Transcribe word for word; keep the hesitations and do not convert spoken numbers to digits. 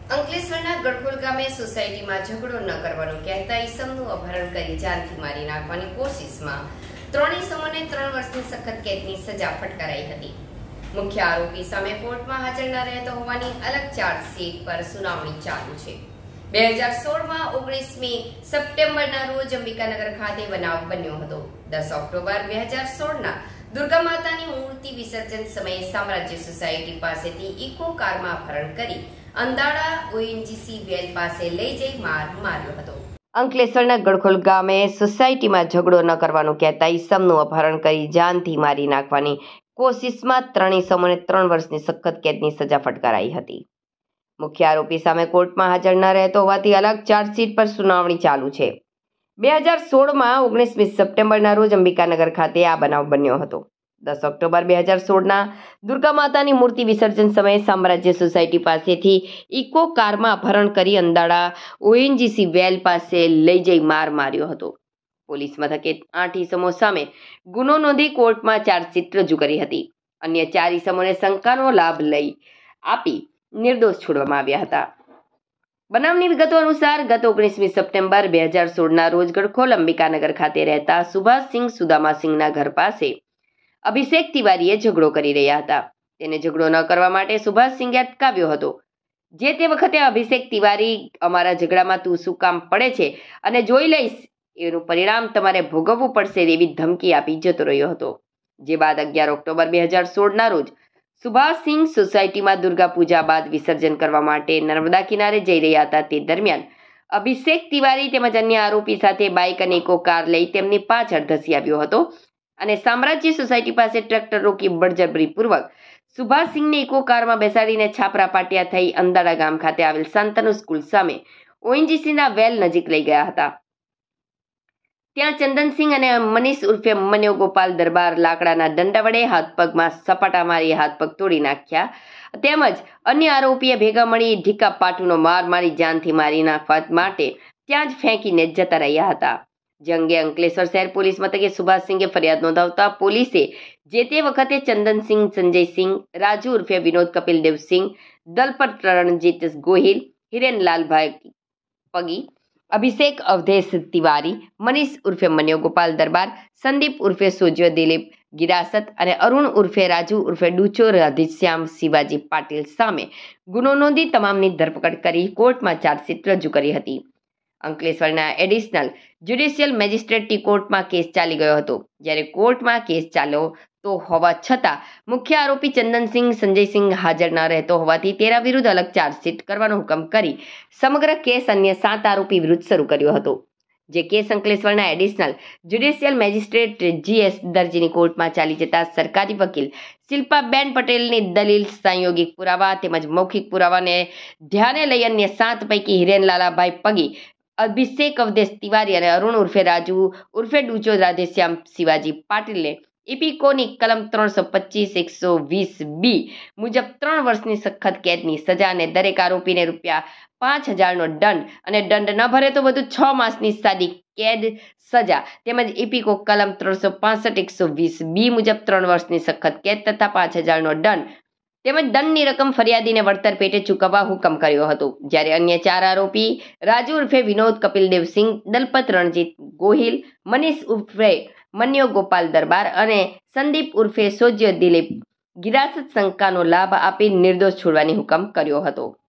અંકલેશ્વરના ગડખોલ ગામે સોસાયટીમાં ઝઘડો ન કરવાનું કહેતા ઈસમનું અપહરણ કરી જાનથી મારી નાખવાની કોશિશમાં ત્રણ ઈસમોને ત્રણ વર્ષની સખત કેદની સજા ફટકારાઈ હતી. મુખ્ય આરોપી સામે કોર્ટમાં હાજર ન રહેતો હોવાની અલગ ચાર્જશીટ પર સુનાવણી ચાલુ છે. બે હજાર સોળમાં ઓગણીસમી સપ્ટેમ્બરના રોજ અંબિકાનગર ખાતે બનાવ બન્યો હતો. દસ ઓક્ટોબર બે હજાર સોળના દુર્ગા માતાની મૂર્તિ વિસર્જન સમયે સામ્રાજ્ય સોસાયટી પાસેથી ઇકો કારમાં અપહરણ કરી અંદાડા ઓએનજીસી વેલ પાસે લઈ જઈ માર માર્યો હતો. અંકલેશ્વરના ગડખોલ ગામે સોસાયટીમાં ઝઘડો ન કરવાનું કહેતા ઈસમનું અપહરણ કરી જાનથી મારી નાખવાની કોશિશમાં ત્રણ ઈસમોને ત્રણ વર્ષની સખત કેદની સજા ફટકારાઈ હતી. મુખ્ય આરોપી સામે કોર્ટમાં હાજર ન રહેતો હોવાથી અલગ ચાર્જશીટ પર સુનાવણી ચાલુ છે. બે હજાર સોળમાં ઓગણીસમી સપ્ટેમ્બરના રોજ અંબિકાનગર ખાતે આ બનાવ બન્યો હતો. દસ ઓક્ટોબર બે હજાર સોળના દુર્ગા માતાની મૂર્તિ વિસર્જન સમયે સામ્રાજ્ય સોસાયટી પાસેથી ઇકો કારમાં અપહરણ કરી અંદાડા ઓએનજીસી વેલ પાસે લઈ જઈ માર માર્યો હતો. પોલીસ મથકે આઠ ઈસમો સામે ગુનો નોંધી કોર્ટમાં ચાર્જશીટ રજૂ કરી હતી. અન્ય ચાર ઈસમોને શંકાનો લાભ લઈ આપી નિર્દોષ છોડવામાં આવ્યા હતા. બનાવની વિગતો અનુસાર ગત ઓગણીસમી સપ્ટેમ્બર બે હજાર સોળના રોજ ગડખોલ અંબિકાનગર ખાતે રહેતા સુભાષસિંહ સુદામાસિંહના ઘર પાસે અભિષેક તિવારીએ ઝઘડો કરી રહ્યા હતા. તેને ઝઘડો ન કરવા માટે સુભાષસિંહે અટકાવ્યો હતો. જે તે વખતે અભિષેક તિવારી અમારા ઝઘડામાં તું શું કામ પડે છે અને જોઈ લઈશ એનું પરિણામ તમારે ભોગવવું પડશે એવી ધમકી આપી જતો રહ્યો હતો. જે બાદ અગિયાર ઓક્ટોબર બે હજાર સોળના રોજ સુભાષસિંહ સોસાયટીમાં દુર્ગા પૂજા બાદ વિસર્જન કરવા માટે નર્મદા કિનારે જઈ રહ્યા હતા. તે દરમિયાન અભિષેક તિવારી તેમજ અન્ય આરોપી સાથે બાઇક અને ઇકો કાર લઈ તેમની પાછળ ધસી આવ્યો હતો અને સામ્રાજ્ય સોસાયટી પાસે ટ્રેક્ટર રોકી બળજબરીપૂર્વક સુભાષસિંહને ઇકો કારમાં બેસાડીને છાપરા પાટિયા થઈ અંદાડા ગામ ખાતે આવેલ શાંતનુ સ્કૂલ સામે ઓએનજીસીના વેલ નજીક લઈ ગયા હતા. ત્યાં ચંદનસિંહ અને મનીષ ઉર્ફે મન્યો ગોપાલ દરબાર લાકડાના દંડા વડે હાથ પગમાં સપાટા મારી હાથ પગ તોડી નાખ્યા. તેમજ અન્ય આરોપીએ ભેગા મળી ઢીકા પાટુનો માર મારી જાનથી મારી નાખવા માટે ત્યાં જ ફેંકીને જતા રહ્યા હતા. જે અંગે અંકલેશ્વર શહેર પોલીસ મથકે સુભાષસિંહે ફરિયાદ નોંધાવતા પોલીસે જે તે વખતે ચંદનસિંહ, સંજયસિંહ, રાજુ ઉર્ફે વિનોદ કપિલ દેવસિંહ, દલપત રણજીત ગોહિલ, હિરેનલાલભાઈ પગી, અભિષેક અવધેશ તિવારી, મનીષ ઉર્ફે મન્યો ગોપાલ દરબાર, સંદીપ ઉર્ફે સોજ્ય દિલીપ ગિરાસત અને અરુણ ઉર્ફે રાજુ ઉર્ફે ડુચો રાધેશ્યામ શિવાજી પાટીલ સામે ગુનો નોંધી તમામની ધરપકડ કરી કોર્ટમાં ચાર્જશીટ રજૂ કરી હતી. અંકલેશ્વરના એડિશનલ જ્યુડિશિયલ મેજિસ્ટ્રેટની કોર્ટમાં કેસ ચાલી ગયો હતો. જ્યારે કોર્ટમાં કેસ ચાલ્યો તો હોવા છતાં મુખ્ય આરોપી ચંદનસિંહ, સંજયસિંહ હાજર ન રહેતો હોવાથી તેના વિરુદ્ધ અલગ ચાર્જશીટ કરવાનો હુકમ કરી સમગ્ર કેસ અન્ય સાત આરોપી વિરુદ્ધ શરૂ કર્યો હતો. જે કેસ અંકલેશ્વરના એડિશનલ જ્યુડિશિયલ મેજિસ્ટ્રેટ જીએસ દરજીની કોર્ટમાં ચાલી જતા સરકારી વકીલ શિલ્પાબેન પટેલની દલીલ, સંયોગિક પુરાવા તેમજ મૌખિક પુરાવાને ધ્યાને લઈ અન્ય સાત પૈકી હિરેનલાલાભાઈ પગી, અભિષેક અવધેશ તિવારી અને અરુણ ઉર્ફે રાજુ ઉર્ફે ડુચો રાધેશ્યામ શિવાજી પાટીલને ઇપીકોની કલમ ત્રણસો પચીસ એકસો વીસ બી મુજબ ત્રણ વર્ષની સખત કેદની સજા અને દરેક આરોપીને રૂપિયા પાંચ હજારનો દંડ અને દંડ ન ભરે તો વધુ છ માસની સાદી કેદ સજા તેમજ ઇપીકો કલમ ત્રણસો પાસઠ એકસો વીસ બી મુજબ ત્રણ વર્ષની સખત કેદ તથા પાંચ હજારનો દંડ તેમજ દંડની રકમ ફરિયાદીને વળતર પેટે ચૂકવવા હુકમ કર્યો હતો. જ્યારે અન્ય ચાર આરોપી રાજુ ઉર્ફે વિનોદ કપિલ દેવસિંહ, દલપત રણજીત ગોહિલ, મનીષ ઉર્ફે મન્યો ગોપાલ દરબાર અને સંદીપ ઉર્ફે સોજ્ય દિલીપ ગિરાસત શંકાનો લાભ આપી નિર્દોષ છોડવાની હુકમ કર્યો હતો.